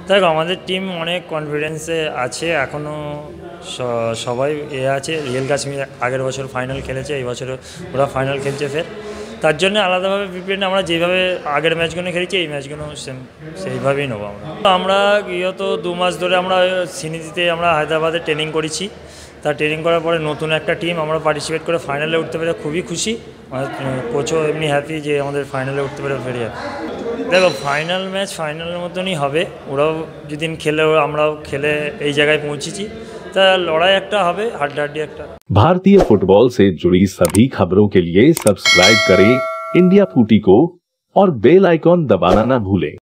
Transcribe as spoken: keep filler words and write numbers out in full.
দেখো আমাদের টিম অনেক কনফিডেন্সে আছে এখনও, সবাই এ আছে। রিয়েল কাশ্মীর আগের বছর ফাইনাল খেলেছে, এই বছর ওরা ফাইনাল খেলছে ফের, তার জন্য আলাদাভাবে প্রিপারেশন আমরা যেভাবে আগের ম্যাচগুলো খেলেছি এই ম্যাচগুলো সেম সেইভাবেই নেবো আমরা। আমরা গত দু মাস ধরে আমরা সিনিদিতে আমরা হায়দ্রাবাদে ট্রেনিং করেছি, তা ট্রেনিং করার পরে নতুন একটা টিম আমরা পার্টিসিপেট করে ফাইনালে উঠতে পেরে খুবই খুশি। কোচও এমনি হ্যাপি যে আমাদের ফাইনালে উঠতে পেরে ফেরি হ্যাপি। দেখো ফাইনাল ম্যাচ ফাইনালের মতনই হবে, ওরাও যেদিন খেলে আমরাও খেলে এই জায়গায় পৌঁছেছি, তা লড়াই একটা হবে, হাড্ডাহাড্ডি একটা। भारतीय फुटबॉल से जुड़ी सभी खबरों के लिए सब्सक्राइब करें इंडिया फूटी को और बेल आइकॉन दबाना ना भूलें।